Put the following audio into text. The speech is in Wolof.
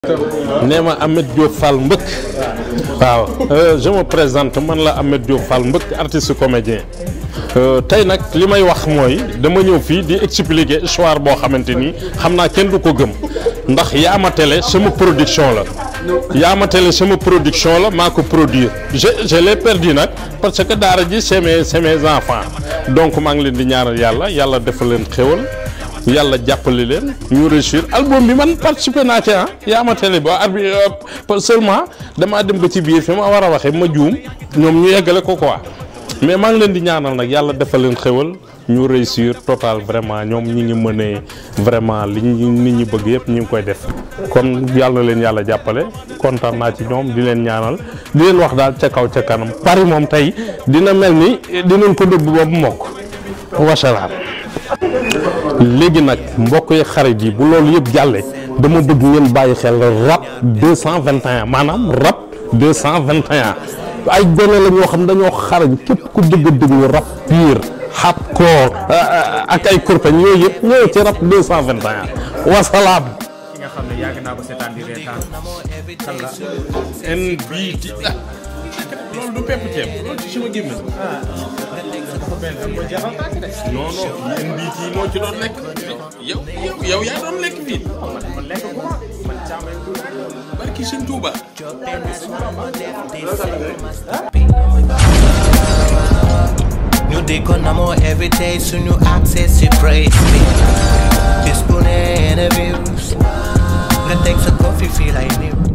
Nema Ahmed Diop Fall Mbëkk waaw je me présente man la Ahmed Diop Fall Mbëkk artiste comédien tey nag li may wax mooy dama ñëw fii di expliquer histoire boo xamante ni xam naa kenn du ko gëm ndax Yaama Télé sama production la Yaama Télé sama production la maa ko produire je l'ai perdu nag parce que daara ji c'est mes enfants donc maa ngi leen di ñaanal yàlla defal leen xéwal yàlla jàppale leen ñu réussir album bi man participer naa ci Yaama Télé ba arbi seulement damaa dem ba ci biir fi ma war a waxee ma juum ñoom ñu yeggale ko quoi mais maa ngi leen di ñaanal nag yàlla defal leen xéwal ñu réussir total vraiment ñoom ñi ngi mënee vraiment li nit ñi bëgg yëpp ñu ngi koy def kon yàlla leen yàlla jàppale kontaan naa ci ñoom di leen ñaanal di leen wax daal ca kaw ca kanam Paris moom tey dina mel ni dinañ ko dëbb ba bu mokk wasalaam. léegi nag mbokk yi xarit yi bu loolu yëpp jàllee dama bëgg ngeen bàyyi xel rap 221 maanaam rap 221 ay gone la ñoo xam dañoo xarañ képp ku dëgg dëglu rap pur hardcore ak ay kurpeñ yooyu yëpp ñëw ci rap 221 wasalaam. ki nga xam ne yàgg naa ko seetaan di reetaan kan la NBT loolu du pepp ceeb loolu ci sama gémmiñ non NBT moo ci doon lekk yow yaa doon lekk fii man lekk ko man caamay du barki Sëñ Tuuba ñu di ko namoo every day suñu access si praise me bis bu ne interviews nga teg sa coffee feel like new